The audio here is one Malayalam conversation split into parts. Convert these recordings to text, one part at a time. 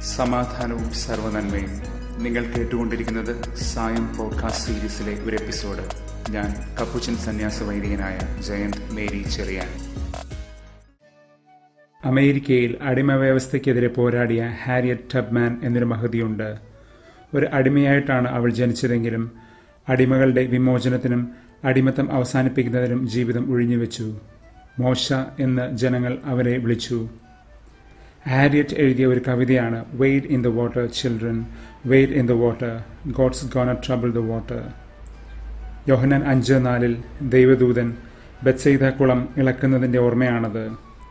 സമാധാനവും സർവ്വനന്മയും. നിങ്ങൾ കേട്ടുകൊണ്ടിരിക്കുന്നത് സായം പോഡ്കാസ്റ്റ് സീരീസിലെ ഒരു എപ്പിസോഡ്. ഞാൻ കപ്പുച്ചൻ സന്യാസ വൈദികനായ ജയന്ത് മേരി ചെറിയാൻ. അമേരിക്കയിൽ അടിമവ്യവസ്ഥയ്ക്കെതിരെ പോരാടിയ ഹാരിയറ്റ് ടബ്മാൻ എന്നൊരു മഹതിയുണ്ട്. ഒരു അടിമയായിട്ടാണ് അവൾ ജനിച്ചതെങ്കിലും അടിമകളുടെ വിമോചനത്തിനും അടിമത്തം അവസാനിപ്പിക്കുന്നതിനും ജീവിതം ഒഴിഞ്ഞുവെച്ചു. മോശ എന്ന് ജനങ്ങൾ അവരെ വിളിച്ചു. ഹാരിയറ്റ് എഴുതിയ ഒരു കവിതയാണ് wade in the water children, wade in the water, God's gonna trouble the water. യോഹന്നാൻ 5:4 ദൈവദൂതൻ ബെത്സയിദ കുളം ഇളക്കുന്നതിൻ്റെ ഓർമ്മയാണത്.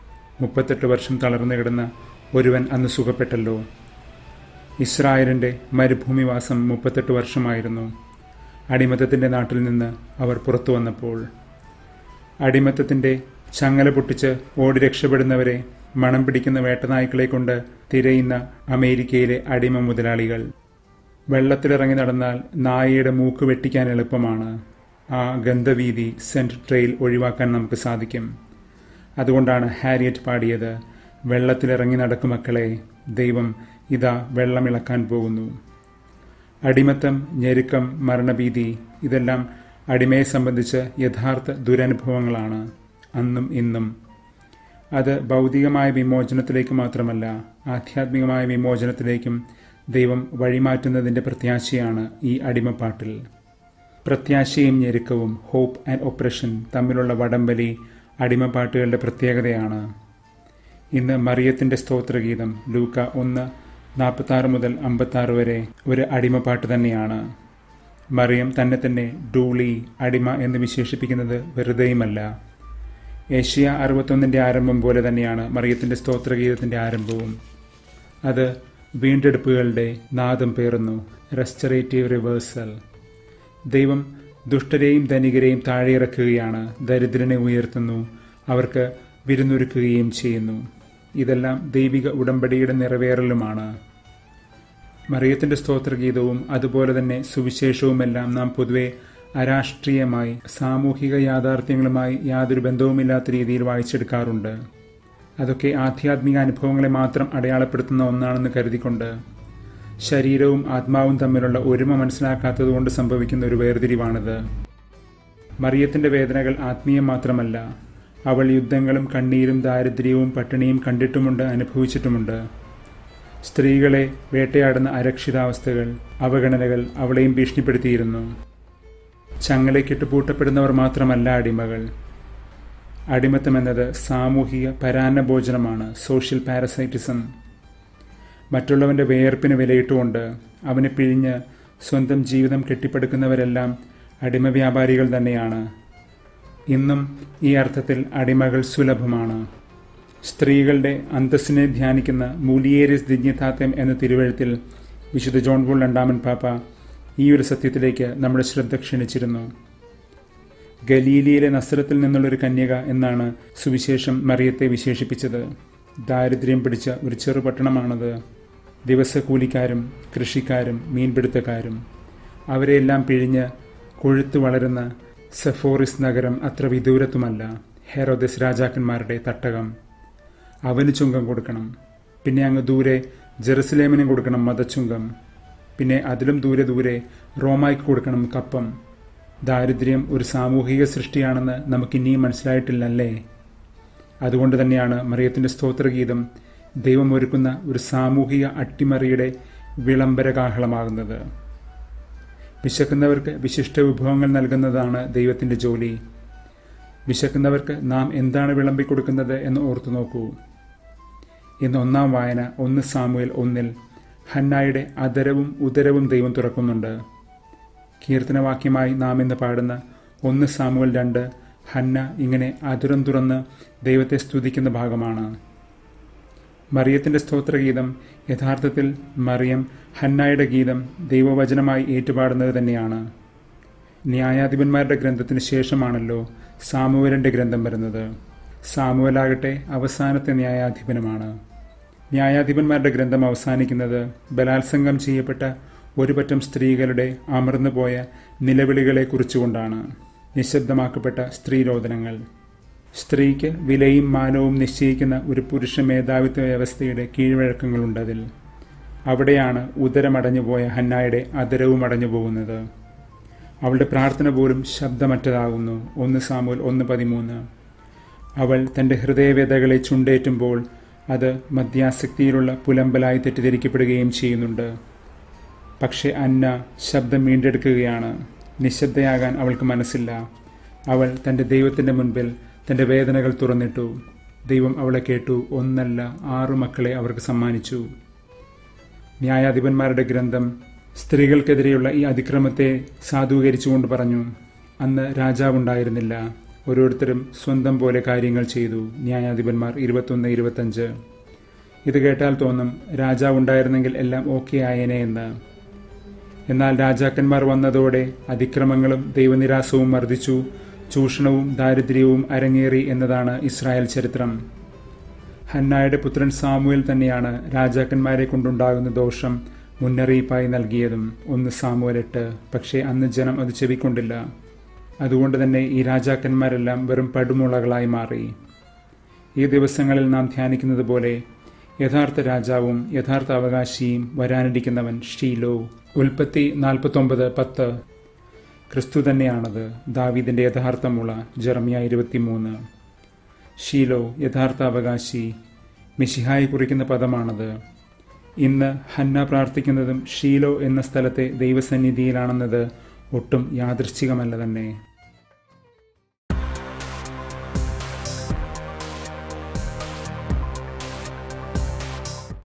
38 വർഷം തളർന്നു കിടന്ന ഒരുവൻ അന്ന് സുഖപ്പെട്ടല്ലോ. ഇസ്രായേലിൻ്റെ മരുഭൂമിവാസം 38 വർഷമായിരുന്നു. അടിമത്തത്തിൻ്റെ നാട്ടിൽ നിന്ന് അവർ പുറത്തു വന്നപ്പോൾ. അടിമത്തത്തിൻ്റെ ചങ്ങല പൊട്ടിച്ച് ഓടി രക്ഷപ്പെടുന്നവരെ മണം പിടിക്കുന്ന വേട്ടനായ്ക്കളെ കൊണ്ട് തിരയുന്ന അമേരിക്കയിലെ അടിമ മുതലാളികൾ. വെള്ളത്തിലിറങ്ങി നടന്നാൽ നായയുടെ മൂക്ക് വെട്ടിക്കാൻ എളുപ്പമാണ്. ആ ഗന്ധവീതി സെന്റ് ട്രെയിൽ ഒഴിവാക്കാൻ നമുക്ക് സാധിക്കും. അതുകൊണ്ടാണ് ഹാരിയറ്റ് പാടിയത്, വെള്ളത്തിലിറങ്ങി നടക്കും മക്കളെ, ദൈവം ഇതാ വെള്ളമിളക്കാൻ പോകുന്നു. അടിമത്തം, ഞെരുക്കം, മരണഭീതി ഇതെല്ലാം അടിമയെ സംബന്ധിച്ച് യഥാർത്ഥ ദുരനുഭവങ്ങളാണ് അന്നും ഇന്നും. അത് ഭൗതികമായ വിമോചനത്തിലേക്ക് മാത്രമല്ല, ആധ്യാത്മികമായ വിമോചനത്തിലേക്കും ദൈവം വഴിമാറ്റുന്നതിൻ്റെ പ്രത്യാശയാണ് ഈ അടിമപ്പാട്ടിൽ. പ്രത്യാശയും ഞെരുക്കവും, ഹോപ്പ് ആൻഡ് ഒപ്രഷൻ തമ്മിലുള്ള വടംവലി അടിമപ്പാട്ടുകളുടെ പ്രത്യേകതയാണ്. ഇന്ന് മറിയത്തിൻ്റെ സ്തോത്രഗീതം ലൂക്ക 1:46 മുതൽ 56 വരെ ഒരു അടിമപ്പാട്ട് തന്നെയാണ്. മറിയം തന്നെ തന്നെ ഡൂളി, അടിമ എന്ന് വിശേഷിപ്പിക്കുന്നത് വെറുതെയുമല്ല. ഏഷ്യ 61 ആരംഭം പോലെ തന്നെയാണ് മറിയത്തിൻ്റെ സ്തോത്രഗീതത്തിൻ്റെ ആരംഭവും. അത് വീണ്ടെടുപ്പുകളുടെ നാദം പേറുന്നു, റെസ്റ്ററേറ്റീവ് റിവേഴ്സൽ. ദൈവം ദുഷ്ടരെയും ധനികരെയും താഴെയിറക്കുകയാണ്, ദരിദ്രനെ ഉയർത്തുന്നു, അവർക്ക് വിരുന്നൊരുക്കുകയും ചെയ്യുന്നു. ഇതെല്ലാം ദൈവിക ഉടമ്പടിയുടെ നിറവേറലുമാണ്. മറിയത്തിൻ്റെ സ്തോത്രഗീതവും അതുപോലെ തന്നെ സുവിശേഷവുമെല്ലാം നാം പൊതുവെ അരാഷ്ട്രീയമായി, സാമൂഹിക യാഥാർത്ഥ്യങ്ങളുമായി യാതൊരു ബന്ധവുമില്ലാത്ത രീതിയിൽ വായിച്ചെടുക്കാറുണ്ട്. അതൊക്കെ ആധ്യാത്മിക അനുഭവങ്ങളെ മാത്രം അടയാളപ്പെടുത്തുന്ന ഒന്നാണെന്ന് കരുതിക്കൊണ്ട് ശരീരവും ആത്മാവും തമ്മിലുള്ള ഒരുമ മനസ്സിലാക്കാത്തതുകൊണ്ട് സംഭവിക്കുന്ന ഒരു വേർതിരിവാണിത്. മറിയത്തിൻ്റെ വേദനകൾ ആത്മീയം മാത്രമല്ല, അവൾ യുദ്ധങ്ങളും കണ്ണീരും ദാരിദ്ര്യവും പട്ടിണിയും കണ്ടിട്ടുമുണ്ട്, അനുഭവിച്ചിട്ടുമുണ്ട്. സ്ത്രീകളെ വേട്ടയാടുന്ന അരക്ഷിതാവസ്ഥകൾ, അവഗണനകൾ അവളെയും ഭീഷണിപ്പെടുത്തിയിരുന്നു. ചങ്ങലയ്ക്കിട്ട് പൂട്ടപ്പെടുന്നവർ മാത്രമല്ല അടിമകൾ. അടിമത്തം എന്നത് സാമൂഹിക പരാന്നഭോജനമാണ്, സോഷ്യൽ പാരസൈറ്റിസം. മറ്റുള്ളവൻ്റെ വേർപ്പിന് വിലയിട്ടുകൊണ്ട് അവനെ പിഴിഞ്ഞ് സ്വന്തം ജീവിതം കെട്ടിപ്പടുക്കുന്നവരെല്ലാം അടിമ വ്യാപാരികൾ തന്നെയാണ്. ഇന്നും ഈ അർത്ഥത്തിൽ അടിമകൾ സുലഭമാണ്. സ്ത്രീകളുടെ അന്തസ്സിനെ ധ്യാനിക്കുന്ന മൂലിയേരിസ് ദിഗ്നിതാത്യം എന്ന തിരുവഴുത്തിൽ വിശുദ്ധ ജോൺ പോൾ രണ്ടാമൻ പാപ്പ ഈ ഒരു സത്യത്തിലേക്ക് നമ്മുടെ ശ്രദ്ധ ക്ഷണിച്ചിരുന്നു. ഗലീലിയിലെ നസ്രത്തിൽ നിന്നുള്ളൊരു കന്യക എന്നാണ് സുവിശേഷം മറിയത്തെ വിശേഷിപ്പിച്ചത്. ദാരിദ്ര്യം പിടിച്ച ഒരു ചെറുപട്ടണമാണത്. ദിവസക്കൂലിക്കാരും കൃഷിക്കാരും മീൻപിടുത്തക്കാരും അവരെയെല്ലാം പിഴിഞ്ഞ് കൊഴുത്തു വളരുന്ന സെഫോറിസ് നഗരം അത്ര വിദൂരത്തുമല്ല. ഹെരോദസ് രാജാക്കന്മാരുടെ തട്ടകം. അവന് ചുങ്കം കൊടുക്കണം. പിന്നെ അങ്ങ് ദൂരെ ജെറുസലേമിനും കൊടുക്കണം മതച്ചുങ്കം. പിന്നെ അതിലും ദൂരെ ദൂരെ റോമായ്ക്ക് കൊടുക്കണം കപ്പം. ദാരിദ്ര്യം ഒരു സാമൂഹിക സൃഷ്ടിയാണെന്ന് നമുക്കിനിയും മനസ്സിലായിട്ടില്ലല്ലേ? അതുകൊണ്ട് തന്നെയാണ് മറിയത്തിൻ്റെ സ്തോത്രഗീതം ദൈവം ഒരുക്കുന്ന ഒരു സാമൂഹിക അട്ടിമറിയുടെ വിളംബരകാഹളമാകുന്നത്. വിശക്കുന്നവർക്ക് വിശിഷ്ട വിഭവങ്ങൾ നൽകുന്നതാണ് ദൈവത്തിൻ്റെ ജോലി. വിശക്കുന്നവർക്ക് നാം എന്താണ് വിളമ്പിക്കൊടുക്കുന്നത് എന്ന് ഓർത്തു നോക്കൂ. ഇന്ന് 1-ാം വായന 1 സാമുവേൽ 1 ഹന്നായുടെ അധരവും ഉദരവും ദൈവം തുറക്കുന്നുണ്ട്. കീർത്തനവാക്യമായി നാം ഇന്ന് പാടുന്ന 1 സാമുവേൽ 2 ഹന്ന ഇങ്ങനെ അധരം തുറന്ന് ദൈവത്തെ സ്തുതിക്കുന്ന ഭാഗമാണ്. മറിയത്തിൻ്റെ സ്തോത്രഗീതം യഥാർത്ഥത്തിൽ മറിയം ഹന്നായുടെ ഗീതം ദൈവവചനമായി ഏറ്റുപാടുന്നത് തന്നെയാണ്. ന്യായാധിപന്മാരുടെ ഗ്രന്ഥത്തിന് ശേഷമാണല്ലോ സാമുവേലിൻ്റെ ഗ്രന്ഥം വരുന്നത്. സാമുവേലാകട്ടെ അവസാനത്തെ ന്യായാധിപനുമാണ്. ന്യായാധിപന്മാരുടെ ഗ്രന്ഥം അവസാനിക്കുന്നത് ബലാത്സംഗം ചെയ്യപ്പെട്ട ഒരു പറ്റം സ്ത്രീകളുടെ അമർന്നുപോയ നിലവിളികളെ കുറിച്ചുകൊണ്ടാണ്. നിശബ്ദമാക്കപ്പെട്ട സ്ത്രീരോദനങ്ങൾ. സ്ത്രീക്ക് വിലയും മാനവും നിശ്ചയിക്കുന്ന ഒരു പുരുഷ മേധാവിത്വ വ്യവസ്ഥയുടെ കീഴ്വഴക്കങ്ങളുണ്ടതിൽ. അവിടെയാണ് ഉദരമടഞ്ഞുപോയ ഹന്നായുടെ അധരവും അടഞ്ഞു പോകുന്നത്. അവളുടെ പ്രാർത്ഥന പോലും ശബ്ദമറ്റതാകുന്നു. 1 സാമുവേൽ 1:13. അവൾ തൻ്റെ ഹൃദയവേദകളെ ചുണ്ടേറ്റുമ്പോൾ അത് മദ്യാസക്തിയിലുള്ള പുലമ്പലായി തെറ്റിദ്ധരിക്കപ്പെടുകയും ചെയ്യുന്നുണ്ട്. പക്ഷെ അന്ന ശബ്ദം വീണ്ടെടുക്കുകയാണ്. നിശബ്ദയാകാൻ അവൾക്ക് മനസ്സില്ല. അവൾ തൻ്റെ ദൈവത്തിൻ്റെ മുൻപിൽ തൻ്റെ വേദനകൾ തുറന്നിട്ടു. ദൈവം അവളെ കേട്ടു. 1 അല്ല 6 മക്കളെ അവർക്ക് സമ്മാനിച്ചു. ന്യായാധിപന്മാരുടെ ഗ്രന്ഥം സ്ത്രീകൾക്കെതിരെയുള്ള ഈ അതിക്രമത്തെ സാധൂകരിച്ചുകൊണ്ട് പറഞ്ഞു, അന്ന് രാജാവുണ്ടായിരുന്നില്ല, ഓരോരുത്തരും സ്വന്തം പോലെ കാര്യങ്ങൾ ചെയ്തു. ന്യായാധിപന്മാർ 21-25. ഇത് കേട്ടാൽ തോന്നും രാജാവുണ്ടായിരുന്നെങ്കിൽ എല്ലാം ഓക്കെ ആയേനെ എന്ന്. എന്നാൽ രാജാക്കന്മാർ വന്നതോടെ അതിക്രമങ്ങളും ദൈവനിരാസവും വർദ്ധിച്ചു, ചൂഷണവും ദാരിദ്ര്യവും അരങ്ങേറി എന്നതാണ് ഇസ്രായേൽ ചരിത്രം. ഹന്നായുടെ പുത്രൻ സാമുവേൽ തന്നെയാണ് രാജാക്കന്മാരെ കൊണ്ടുണ്ടാകുന്ന ദോഷം മുന്നറിയിപ്പായി നൽകിയതും. 1 സാമുവേൽ 8. പക്ഷേ അന്ന് ജനം അത് ചെവിക്കൊണ്ടില്ല. അതുകൊണ്ട് തന്നെ ഈ രാജാക്കന്മാരെല്ലാം വെറും പടുമുളകളായി മാറി. ഈ ദിവസങ്ങളിൽ നാം ധ്യാനിക്കുന്നത് പോലെ യഥാർത്ഥ രാജാവും യഥാർത്ഥ അവകാശിയും വരാനിരിക്കുന്നവൻ ഷീലോ. ഉൽപ്പത്തി 49:10. ക്രിസ്തു തന്നെയാണത്, ദാവീദിന്റെ യഥാർത്ഥ മുള. ജെറമ്യ 23. ഷീലോ യഥാർത്ഥ അവകാശി, മിശിഹായി കുറിക്കുന്ന പദമാണത്. ഇന്ന് ഹന്ന പ്രാർത്ഥിക്കുന്നതും ഷീലോ എന്ന സ്ഥലത്തെ ദൈവസന്നിധിയിലാണെന്നത് ഒട്ടും യാദൃശ്ചികമല്ല തന്നെ.